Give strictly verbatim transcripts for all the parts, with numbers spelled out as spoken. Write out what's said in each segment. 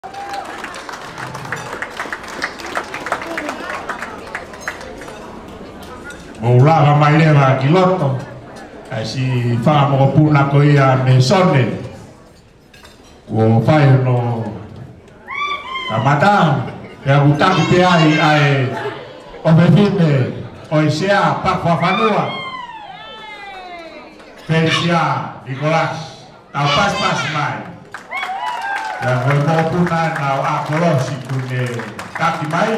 Maulaga mai leva kiloto ai si fa mo puna ko ia me sone ko fai no Ramadan e butaki pe ai ai o bevime o sia pa fa fanua Felicia Nicolas au pas pas mai ya mo puna na a kolosi kune taki mai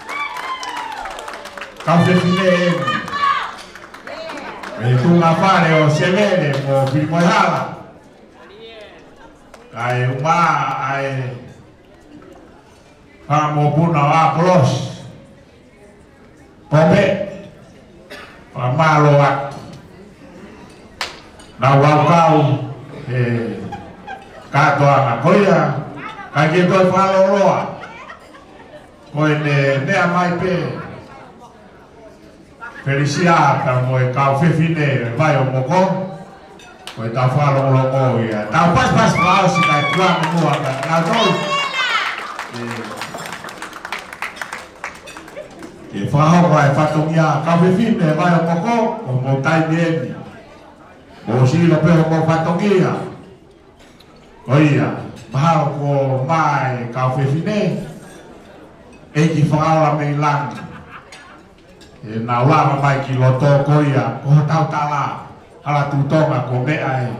kau define e tu nga fare o severe mo primohala ai uma ai fa mo puna a plos pobe fa malo at na wakau e kato ana koia ka ke to fa lo roa ko ne ne mai pe Felicia ta mo e ka fefine vai o moko ko ta fa lo lo ko ia ta pas pas va si ka tua mo aka na do e fa ho vai fa to ia ka fefine vai o moko o mo tai ni o si lo pe mo fa to ia o ia ba ko mai ka fefine e ki fa la me lang e na ula mai ki loto ko ia ko tau tala ala tu tonga ko me ai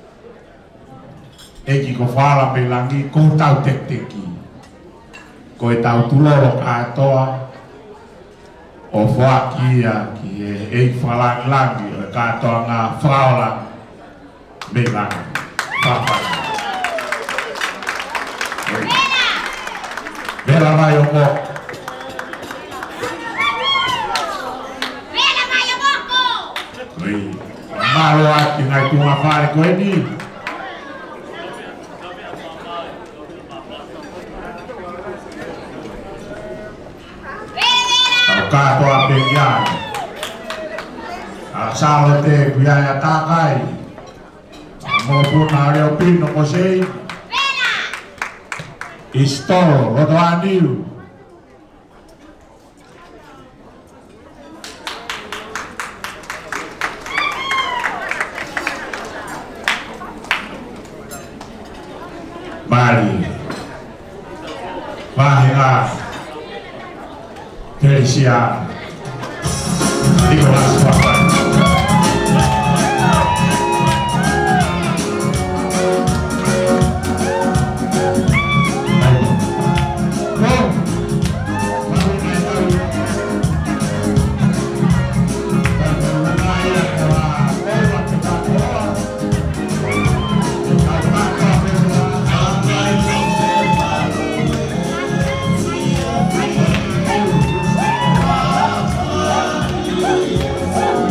e ki ko fala pe langi ko tau tek teki ko e tau tu loro ka toa o fa ki ia ki e e fala langi ka toa nga fala me langi papa Vera vai o mo malo ati ngai tu ngafare ko ni tau kato ape kiai asalo te biaya takai maupun areo pino kosei istolo lodo aniu Mari Bahira Felicia Nicolas Papa Oh,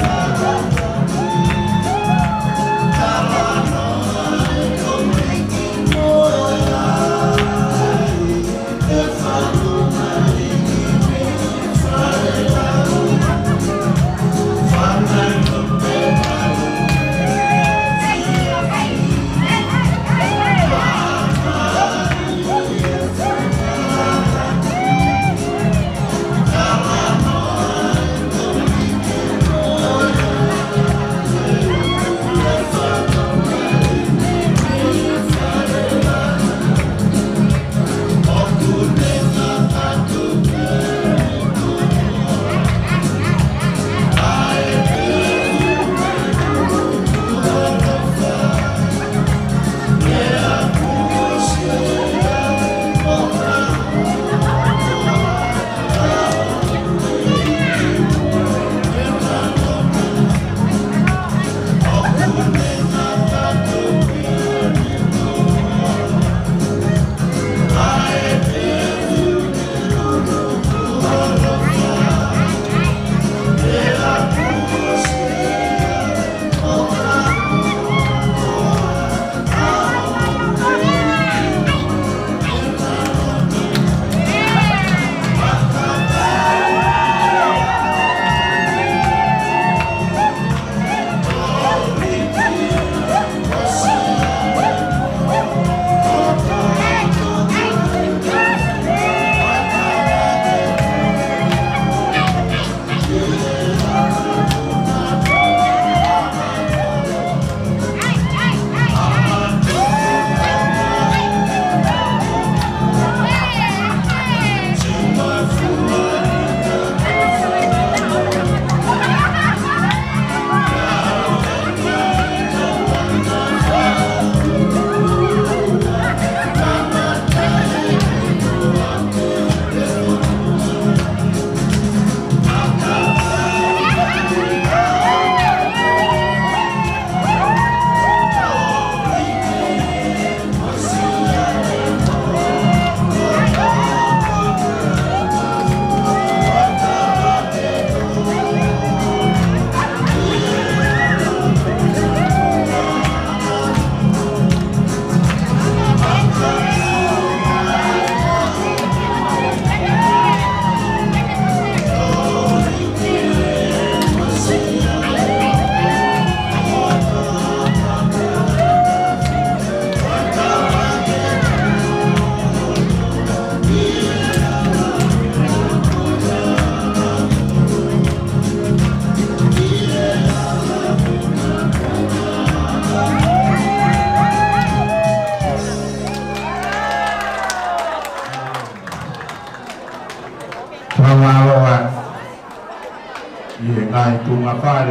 ngai tunga whare.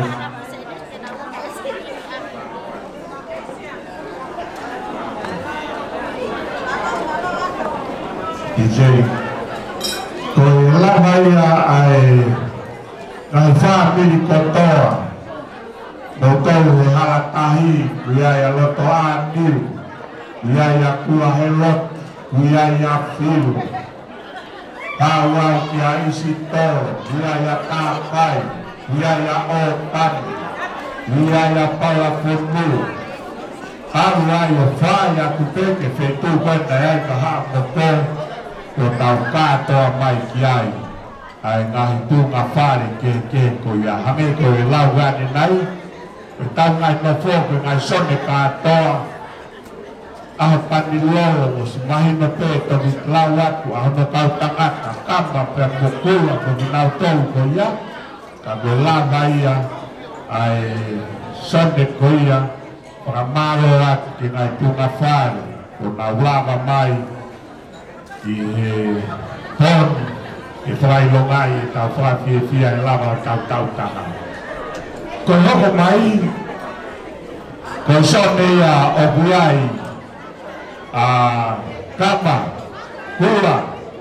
I jei, ko la mai ai ngai whāpiri kotoa, no tau he halatahi, ia ia loto a niu, ia ia kua he lot, ia ia whiru. Kawai kia isi toro, ia ia tāpai, ia ia o tani, ia ia pala whenuru. Kawai o whai aku peke whetu koina ai ka haa moko, ko tau kātoa mai ki ai. Ai ngahi tūnga whare ke ke ko ia hange ko e lau gane nai, ko tau ngai no fōku ngai sone kātoa, aho pani loro o si mahi no pē toki lau atu, aho no kau tangata, kama pia mokula ko minau tau ko ia, ka ko la maia ai sone ko ia, para maro atu ki ngai tūnga whare, ko na ulama mai i he tonu, e whai longai e tau whawhia whia e lava o tau tau taha. Ko hoko mai, ko sone ia o buiai, a kama, kura,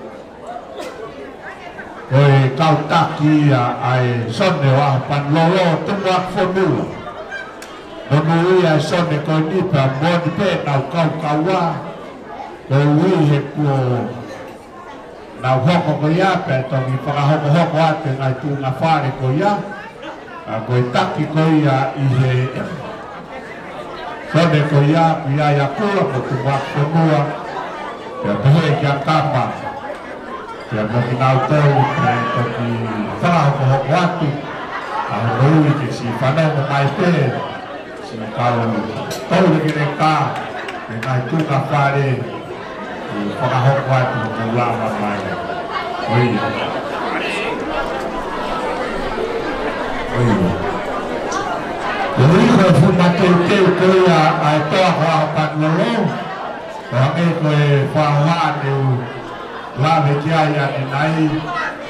ko e kautaki ia ai sone o aho panlolo tumu ak whanua. Nomu ia sone ko nipa moni pe nau kau kaua, ko ui he kuo nau hoko ko ia pe tongi whakahoko hoko ate ngai tūnga whare ko ia, ko e taki ko ia i he sone ko ia, ko ia ia kura ko tu wak whanua, kia pehe kia kama, kia moki nau tau pe tongi whakahoko hoko atu, a hui ke si whanau mai pe, si kau tau leke ne kā, e ngai tūnga whare, whakahoko atu ko lama mai. Oi. Oi. Oi ko funa te te ko ia ai toa hoa panolo. Ko hange ko e whahoa te la me kia ia ni nai